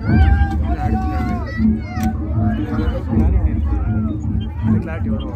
Clarity வரும்.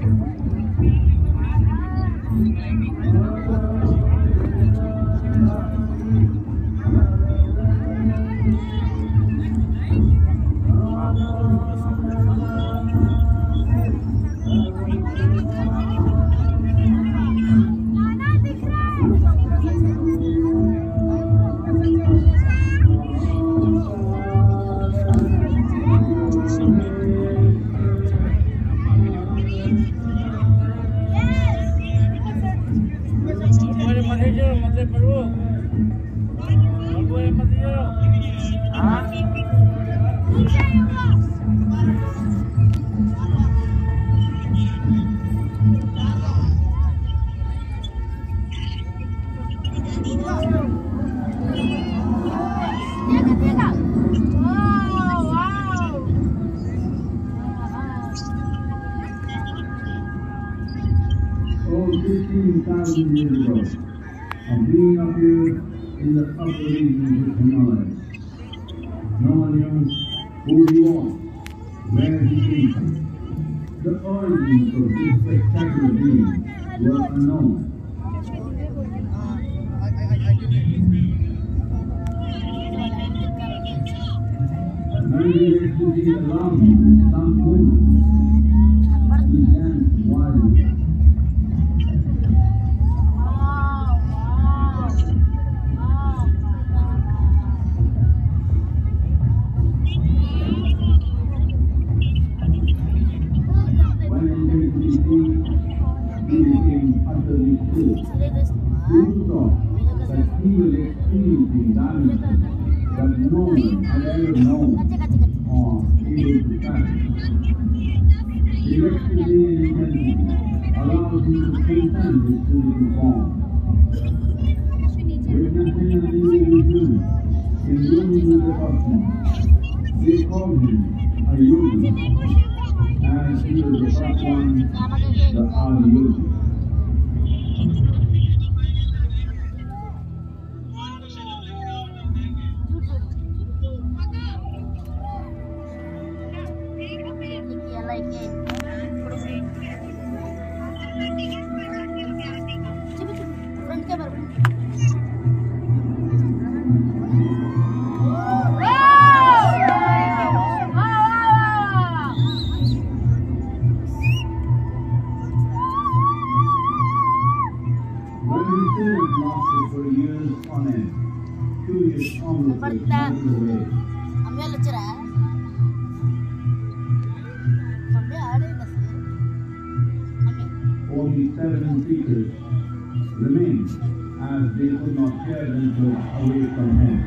Oh, 15,000 years ago, of being up here in the upper regions of Himalayas. No one knew who he was, where he came from. The origins of this spectacular being were unknown. Many years to be around some women, he danced wildly. He became utterly still. He thought that he was experiencing dimensions that no one had ever known or able to fathom. Electricity and intensity allowed him to transcend his physical form. Witnessing an individual in union with the cosmos, they called him a yogi, and he was the first one, the Adi Yogi. Only 7 speakers remained as they could not tear themselves away from him.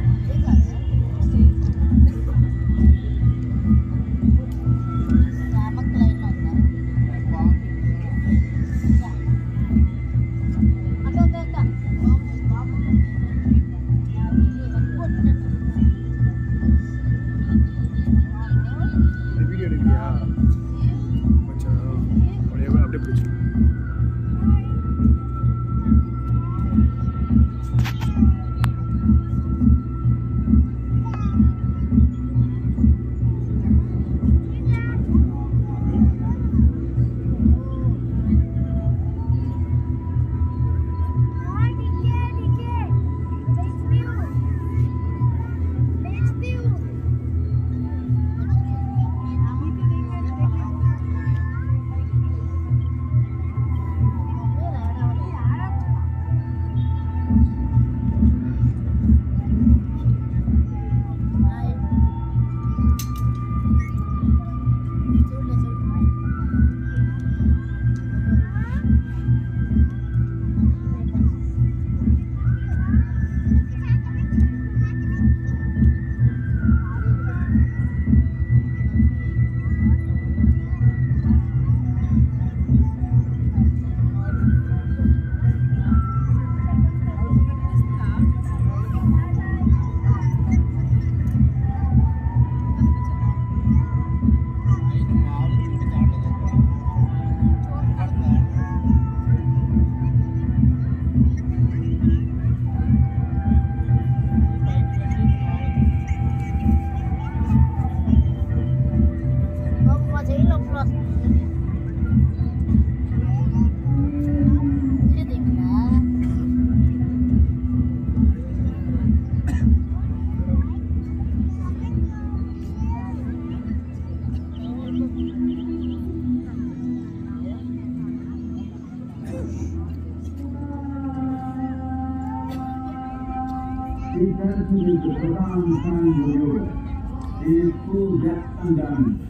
is the profound science of yoga. It is full depth and dimension.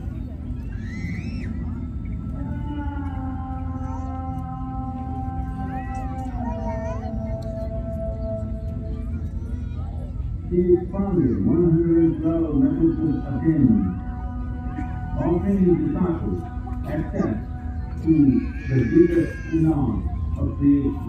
He founded 112 methods attainment, offering his disciples access to the deepest phenomena of creation.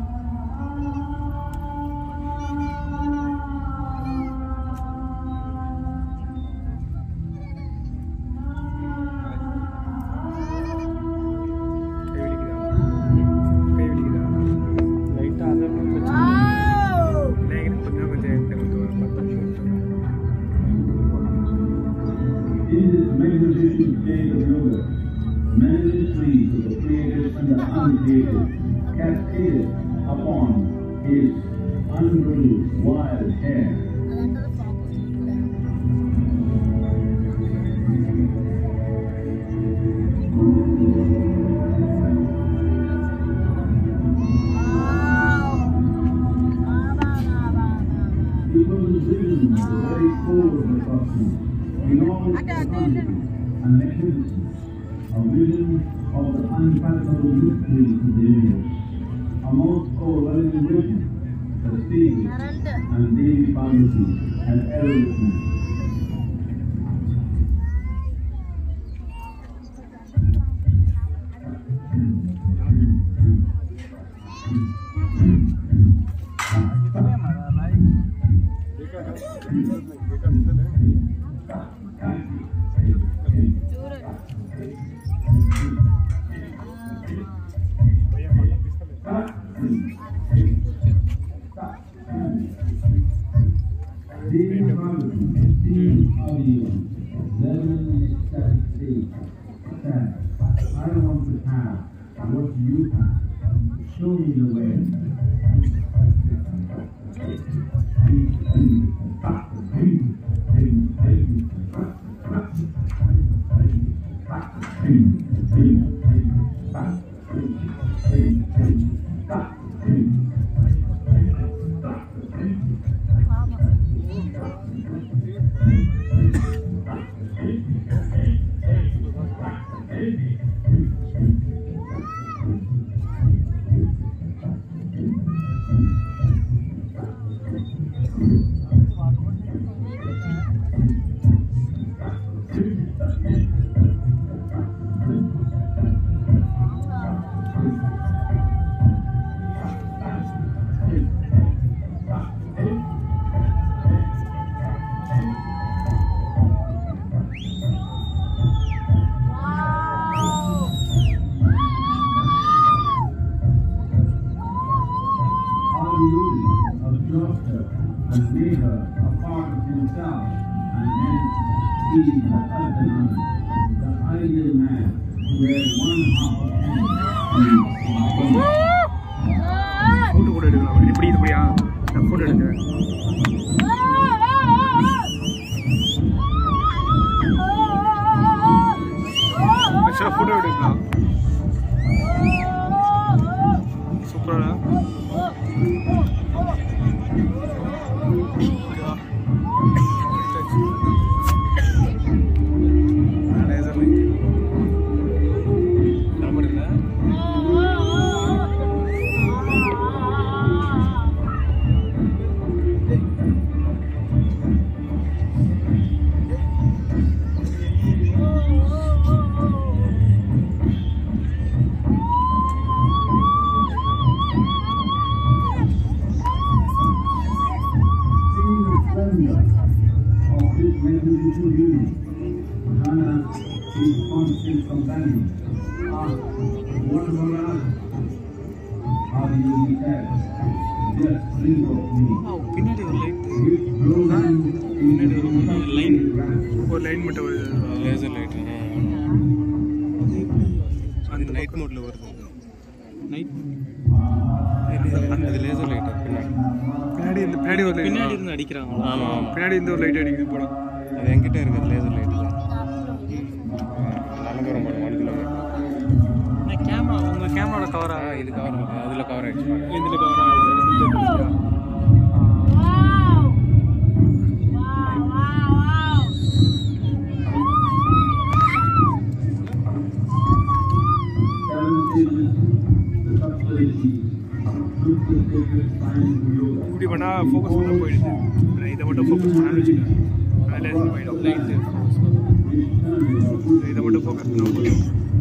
State of yoga, many mysteries of the created and the uncreated cascaded upon his unbridled wild hair. It was a vision of the very core of the cosmos, in all its profundity and magnificence, a vision of the unfathomable mysteries of the universe, a most overwhelming vision that Stevie and Devi Parvati had ever witnessed. I want to have what you have. Show me the way. And made her a part of himself, and hence he is the ideal man who wears one half of him. night mode night அது laser light பின்னாடி இருந்து அடிக்கிறாங்க. ஆமா பின்னாடி இந்த ஒரு light அடிக்குது போல. அது என்கிட்ட இருக்குது லேசர் லைட். நல்ல ஒரு மாடல் நான் கேமரா உங்க கேமரால கவர் இது கவர் ஆகுது. அதுல கவர் ஆயிடுச்சு. இதுல கவர் ஆகுது. ஃபோக்கஸ் பண்ண போயிடுது. இதை மட்டும் ஃபோக்கஸ் பண்ணான்னு வச்சுக்கேன், அதில் போயிடும் லைட்டு. இதை மட்டும் ஃபோக்கஸ் பண்ண போயிடும்.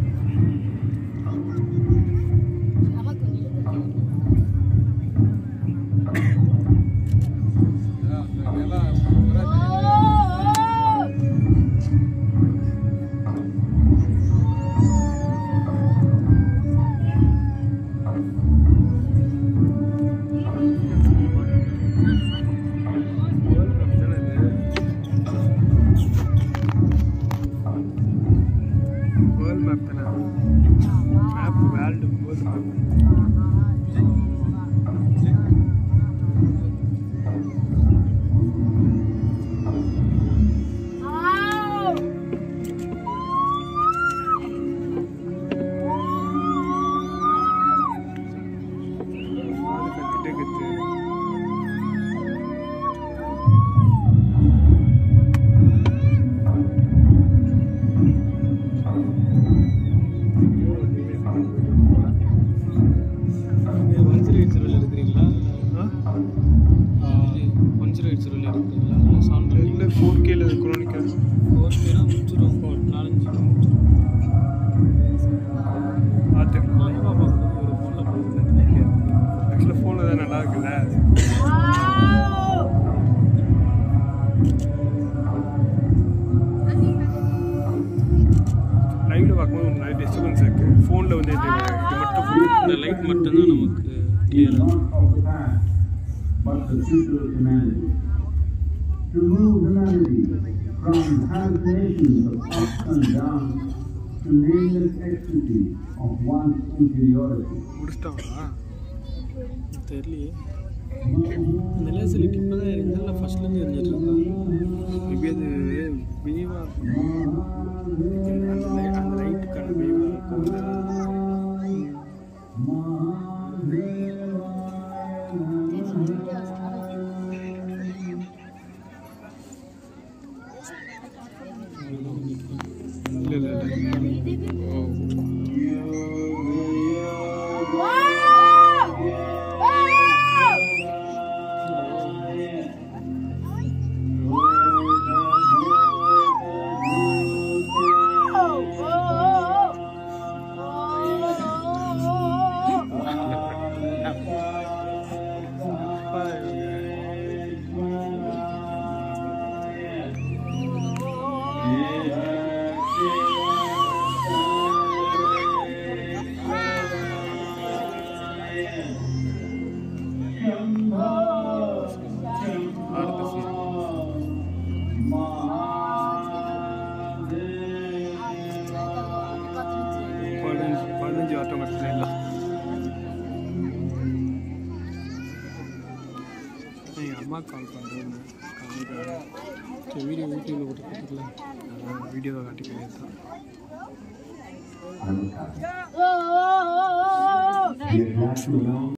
But the future of humanity. To move humanity from hallucinations of ups and downs to nameless ecstasy of one's inferiority. அந்த லேசர் இப்போ தான் இருந்தாலும் ஃபர்ஸ்ட்லேருந்து இருந்துட்டு இருக்கா. மேபி அது விரிவாக அந்த லைட்டுக்கான விரிவாக இருக்கும். அம்மா கால் பண்ணுறேன், வீடியோ யூடியூப்ல போட்டு கொடுத்துக்கலாம், வீடியோவை காட்டி பண்ணியிருக்கேன்.